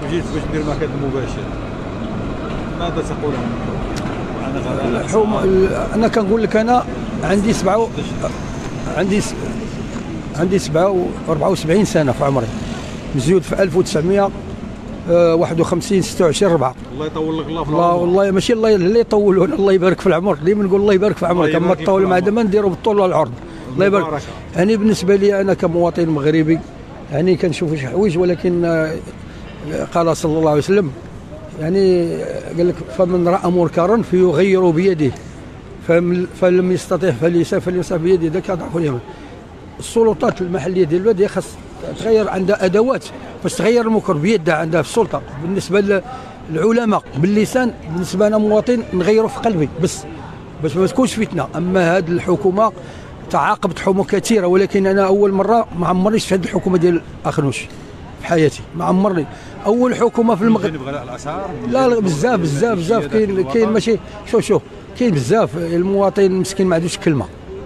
جيت باش دير مكان مباشر، ماذا تقول عن غلاء الحكومة؟ انا كنقول لك انا عندي عندي 74 سنه في عمري، مزيود في 1951 26 4. الله يطول لك الله في العمر. والله ماشي الله اللي يطول، الله يبارك في العمر، ديما نقول الله يبارك في عمرك، اما الطول مع دما نديروا بالطول والعرض. الله يبارك. يعني بالنسبه لي انا كمواطن مغربي يعني كنشوف شي حوايج، ولكن قال صلى الله عليه وسلم يعني قال لك فمن راى منكرا فيغير بيده فلم يستطع فليمسح بيده، ذاك ضعف اليمين. السلطات المحليه ديال البلاد خاص تغير، عندها ادوات باش تغير المنكر بيدها، عندها في السلطه. بالنسبه للعلماء باللسان، بالنسبه انا مواطن نغيره في قلبي بس باش ما تكونش فتنه. اما هذه الحكومه تعاقبت حكومه كثيره، ولكن انا اول مره ما عمرني شفت هذه الحكومه ديال اخنوش في حياتي، ما عمرني. اول حكومه في المغرب بغلاء الاسعار، لا بزاف بزاف بزاف كاين ماشي شوف كاين بزاف. المواطن المسكين ما عندوش كلمه،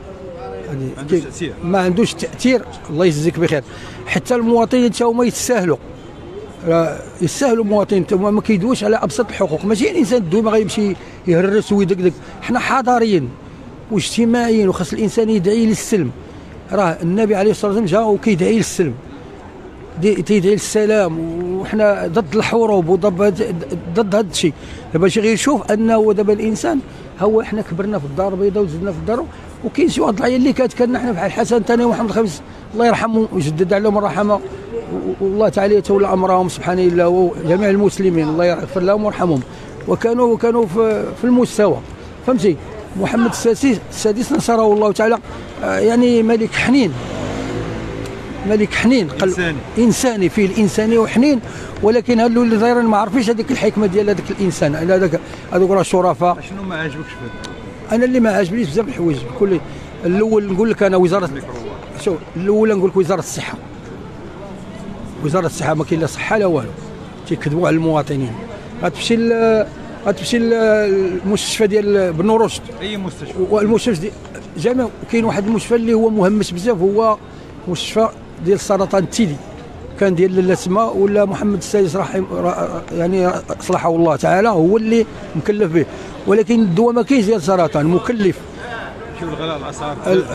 ما عندوش تاثير. الله يجزيك بخير. حتى المواطنين تا هما يستاهلوا المواطنين ما كيدويش على ابسط الحقوق. ماشي الانسان الدوي غيمشي يهرس ويدقدق. حنا حضاريين واجتماعيين وخاص الانسان يدعي للسلم. راه النبي عليه الصلاه والسلام جا وكيدعي للسلم، تيدعي للسلام، وحنا ضد الحروب وضد هذا الشيء. دابا شي غير يشوف انه دابا الانسان هو حنا كبرنا في الدار البيضاء وزدنا في الدار، وكاين شي واحد العيال اللي كان حنا بحال الحسن ثاني ومحمد الخامس الله يرحمه ويجدد عليهم الرحمه، والله تعالى يتولى امرهم سبحانه الله، وجميع المسلمين الله يغفر لهم ويرحمهم. وكانوا في المستوى، فهمتي. محمد السادس نصره الله تعالى، يعني ملك حنين، ملك حنين، انساني فيه الانسانيه وحنين. ولكن هادو اللي دايرين ما عارفينش هذيك الحكمه ديال هذاك الانسان، هذاك راه شرفاء. شنو ما عاجبكش في انا اللي ما عاجبنيش بزاف الحوايج. الاول نقول لك انا وزاره، شوف الاولى نقول لك وزاره الصحه. وزاره الصحه ما كاين لا صحه لا والو، تيكذبوا على المواطنين. غتمشي للمستشفى ديال بن رشد، اي مستشفى، والمستشفى جامع. كاين واحد المستشفى اللي هو مهمش بزاف، هو مستشفى ديال السرطان الثدي، كان ديال لاله سما ولا محمد السادس يعني صلحه الله تعالى، هو اللي مكلف به. ولكن الدواء ما كاينش ديال السرطان مكلف. شوف الغلاء الاسعار،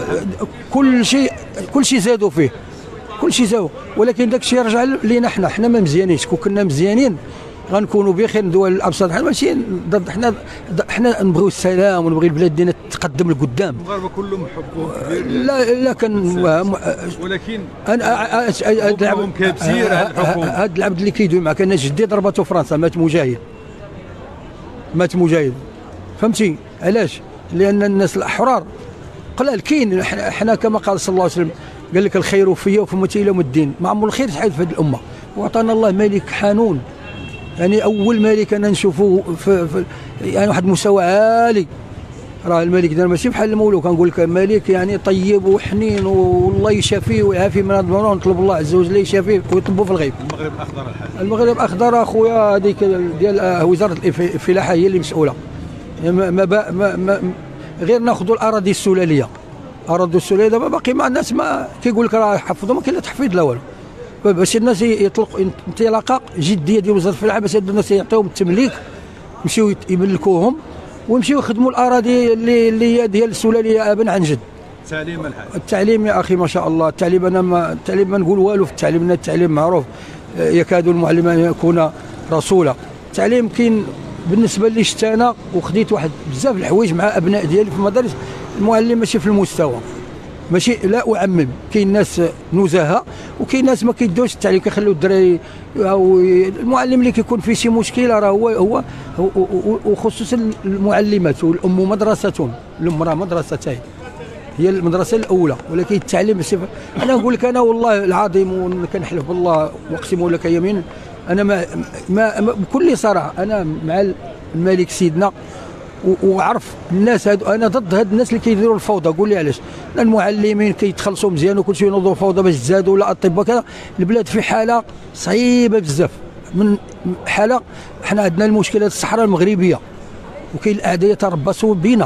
كل شيء زادوا فيه، كل شيء زادوا. ولكن داك الشيء رجع لينا حنا ما مزيانينش. كون كنا مزيانين غنكونوا بخير. الدول الابسط حنا ماشي ضد، حنا نبغيو السلام ونبغي البلاد ديالنا تقدم لقدام. المغاربه كلهم حبوا كبير، لا كان، ولكن انا حبهم كبير. هذا العبد اللي كيدوي معك، انا جدي ضربته فرنسا، مات مجاهد، فهمتي علاش؟ لان الناس الاحرار قلال. كاين حنا كما قال صلى الله عليه وسلم، قال لك الخير فيا وفي امتي الى يوم الدين. ما عمر الخير شحال في هذه الامه، وعطانا الله ملك حنون. يعني اول ملك انا نشوفه في يعني واحد المستوى عالي. راه الملك دار ماشي بحال المولى، كنقول لك ملك يعني طيب وحنين، والله يشافيه ويعافيه من هذا المرض. نطلب الله عز وجل يشافيه ويطبه في الغيب. المغرب اخضر الحال، المغرب اخضر اخويا. هذيك ديال وزاره الفلاحه هي اللي مسؤوله. ما غير ناخذوا الاراضي السلاليه. اراضي السلاليه دابا باقي مع الناس، ما كيقول لك راه حفظوا، ما كاين لا تحفيظ لا والو. باش الناس يطلقوا انطلاقه جديه ديال وزاره الفلاحه، باش الناس يعطيهم التمليك، يمشيو يملكوهم ويمشيو يخدموا الاراضي اللي هي ديال السلاليه ابا عن جد. التعليم الحال، التعليم يا اخي ما شاء الله. التعليم التعليم ما نقول والو في التعليم، ان التعليم معروف، يكاد المعلم ان يكون رسولا. التعليم كاين بالنسبه لي. شتا انا وخديت واحد بزاف الحوايج مع ابناء ديالي في المدارس. المعلم ماشي في المستوى، ماشي لا اعمم. كاين ناس نزهه وكاين ناس ما كيدوش التعليم، كيخليو الدراري. او المعلم اللي كيكون فيه شي مشكله راه هو وخصوصا المعلمات. والام مدرسه، الام راه مدرستين، هي المدرسه الاولى. ولكن التعليم انا نقول لك انا والله العظيم وكنحلف بالله واقسم لك يمين، انا ما بكل صراحه انا مع الملك سيدنا. وعرف الناس هادو، انا ضد هاد الناس اللي كيديروا الفوضى. قول لي علاش؟ المعلمين كيتخلصوا مزيان وكل شيء ينوضوا فوضى باش تزادوا، ولا اطباء كذا. البلاد في حاله صعيبه بزاف، من حاله حنا عندنا المشكله الصحراء المغربيه، وكاين الاعداء يتربصوا بنا.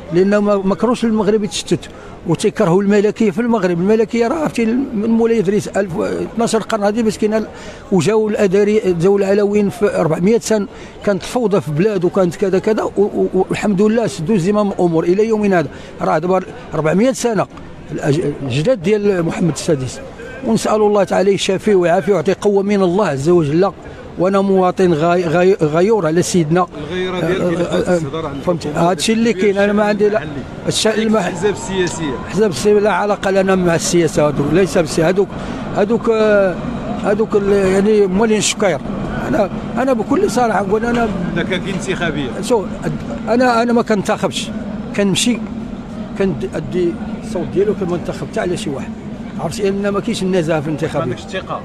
لان ما كانوش المغرب يتشتت وتيكرهوا الملكيه في المغرب. الملكيه راه عرفتي من مولاي ادريس 12 قرن هذه مسكينه، وجاوا الاداري جاوا العلويين في 400 سنه، كانت فوضى في بلاد وكانت كذا كذا، والحمد لله سدوا زمام الامور الى يومنا هذا. راه دابا 400 سنه الجداد ديال محمد السادس، ونسال الله تعالى يشافيه ويعافيه ويعطيه قوه من الله عز وجل. وانا مواطن غيور على سيدنا. الغيره ديالك فهمت هذا الشيء اللي كاين. انا ما عندي لا الاحزاب السياسيه، احزاب السياسيه لا علاقه لنا مع السياسه، هذوك ليس بالسياسه، هذوك يعني مولين الشكير. انا بكل صراحه نقول انا دكاكين انتخابيه. شوف انا ما كنتخبش، كنمشي كندي الصوت ديالو كما انتخبت على شي واحد، عرفتي ان ما كاينش النزاهه في الانتخابات. ما عندكش الثقه؟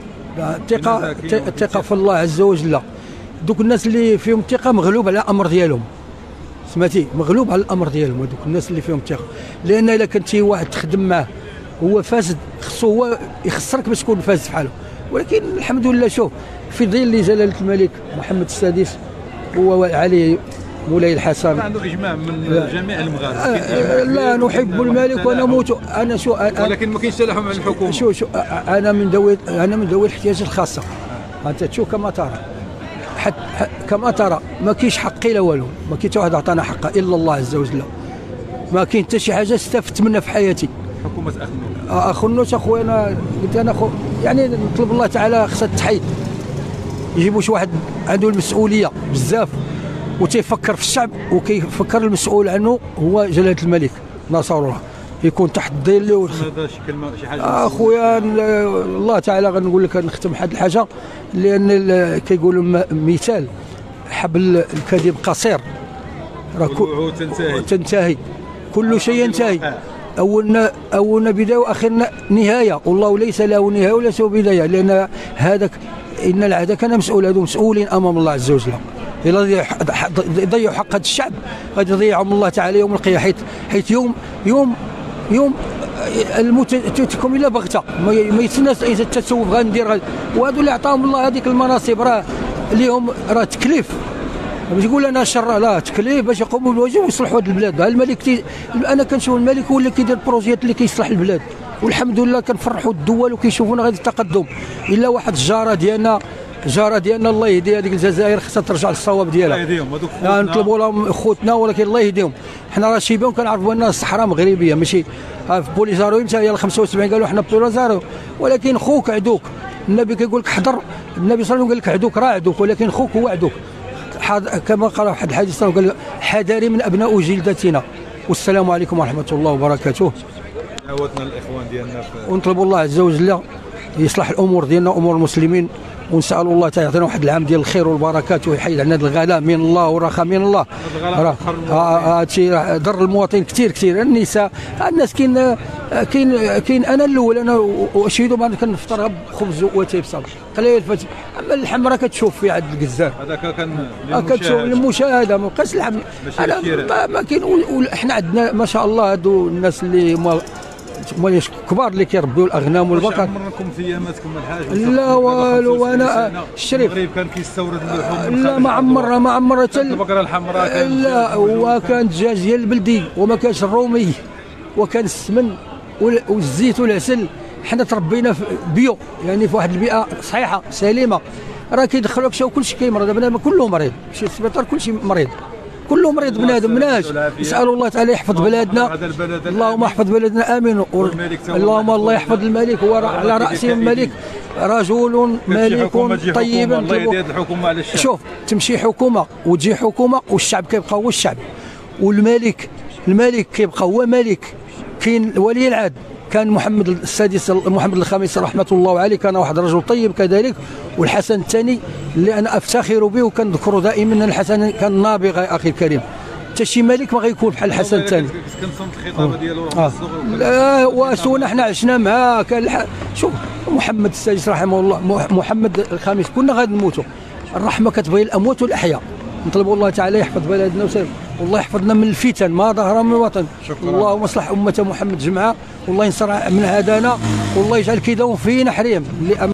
الثقه في الله عز وجل. دوك الناس اللي فيهم الثقه مغلوب على الامر ديالهم، سمعتي، مغلوب على الامر ديالهم هذوك الناس اللي فيهم الثقه. لان الا كنتي واحد تخدم معاه هو فاسد، خصو هو يخسرك باش تكون فاسد بحاله. ولكن الحمد لله شوف في ظل جلاله الملك محمد السادس هو علي مولاي الحسن عنده اجماع من جميع المغاربه. لا نحب الملك ونموت. انا شو ولكن ما كاينش تلاحم على الحكومه. شو انا من ذوي الاحتياجات الخاصه. انت تشوف كما ترى، كما ترى ما كاينش حقي لا والو، ما كاين حتى واحد عطانا حقه الا الله عز وجل. ما كاين حتى شي حاجه استفدت منها في حياتي. حكومه اخنوش اخويا، انا قلت انا يعني نطلب الله تعالى خصها تحيد، يجيبوا شي واحد عنده المسؤوليه بزاف وتيفكر في الشعب وكيفكر المسؤول عنه هو جلاله الملك ناصر الله، يكون تحت ظله. هذا شي كلمه شي حاجه اخويا الله تعالى غنقول لك نختم واحد الحاجه، لان كيقولوا مثال حبل الكذب قصير، راه تنتهي كل شيء ينتهي، اولنا بدايه واخرنا نهايه، والله ليس له نهايه ولا سوى بدايه. لان هذاك ان العهد كان مسؤول، هذو مسؤولين امام الله عز وجل. إلا يضيعوا حق هذا الشعب غادي يضيعهم الله تعالى يوم القيامة، حيث يوم الموت تاتيكم الا بغته، ما يتسناش اذا تسوف غندير. وهذو اللي عطاهم الله هذيك المناصب راه اليوم راه تكليف، باش يقول انا شر، لا تكليف باش يقوموا بالواجب ويصلحوا هذه البلاد. الملك انا كنشوف الملك هو اللي كيدير البروجيات اللي كيصلح البلاد، والحمد لله كنفرحوا الدول وكيشوفونا غادي التقدم. الا واحد الجاره ديالنا الله يهدي هذيك الجزائر خصها ترجع للصواب ديالها. الله يهديهم هذوك نطلبوا لهم خوتنا، ولكن الله يهديهم. حنا راه شيبان كنعرفوا ان الصحراء مغربيه ماشي في بوليزاريو. حتى هي ال 75 قالوا حنا بوليزاريو، ولكن خوك عدوك. النبي كيقول لك حضر، النبي صلى الله عليه وسلم قال لك عدوك راه عدوك، ولكن خوك هو عدوك. كما قال واحد الحديث قال حذري من ابناء جلدتنا. والسلام عليكم ورحمه الله وبركاته. دعوتنا الاخوان ديالنا ونطلبوا الله عز وجل يصلح الامور ديالنا امور المسلمين، ونسال الله تعالى يعطينا واحد العام ديال الخير والبركات ويحيد عنا هذا الغلاء من الله والرخاء من الله. هادشي ضر المواطن كثير. النساء الناس كاين انا الاول، انا واشهد ما كنفطر بخبز واتاي بصراحه قليل الفتح. اما اللحم راه كتشوف في عند الجزار، هذاك كتشوف للمشاهده، ما بقاش اللحم. انا ما كاين. وحنا عندنا ما شاء الله هادو الناس اللي هما كبار اللي كيربيو الاغنام والبقر. عمركم في اياماتكم الحاج؟ لا والو. انا الشريف المغرب كان كيستورد اللحوم. لا ما عمرها حتى البقره الحمراء. لا وكان دجاج ديال البلدي وما كانش الرومي، وكان السمن والزيت والعسل. حنا تربينا في بيو، يعني في واحد البيئه صحيحه سليمه. راه كيدخلوك شو كلشي كيمرض، بنادم كله مريض، ماشي السبيطار كلشي مريض، كله مريض بنادم. مناش نسال الله تعالى يحفظ بلادنا، اللهم احفظ بلادنا امين. اللهم الله يحفظ الملك، وعلى راسهم الملك رجل ملك طيب. الله يدير الحكومه على الشعب. شوف تمشي حكومه وتجي حكومه والشعب كيبقى هو الشعب، والملك كيبقى هو ملك. كاين ولي العهد كان محمد السادس محمد الخامس رحمه الله عليه، كان واحد رجل طيب كذلك. والحسن الثاني اللي انا افتخر به وكنذكره دائما، ان الحسن كان نابغه اخي الكريم. حتى شي ملك ما غيكون بحال الحسن الثاني. كنصنت الخطابه ديالو لا واسونا حنا عشنا معاه. كان شوف محمد السادس رحمه الله، محمد الخامس كنا غادي نموتوا. الرحمه كتبغي الاموات والاحياء. نطلبوا الله تعالى يحفظ بلدنا والله يحفظنا من الفتن ما ظهر من الوطن. اللهم اصلح امه محمد جمعاء، والله ينصر من هدانا، والله يجعل كيدهم فينا حريم.